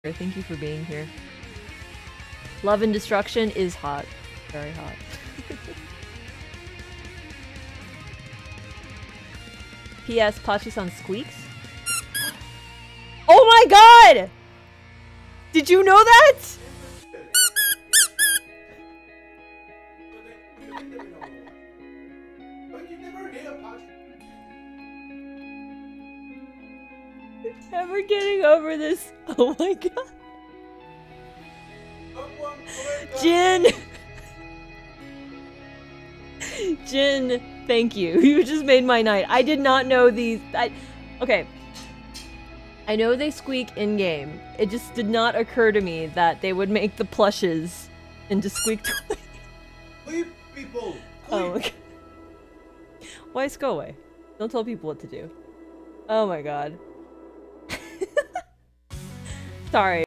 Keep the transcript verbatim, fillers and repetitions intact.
Thank you for being here. Love and Destruction is hot. Very hot. P S Pachi-san squeaks? Oh my god! Did you know that? Never getting over this. Oh my god. Jin! Jin, thank you. You just made my night. I did not know these. I, okay. I know they squeak in-game. It just did not occur to me that they would make the plushes into squeak toys. Leave people! Leave. Oh, okay. Weiss, go away. Don't tell people what to do. Oh my god. Sorry.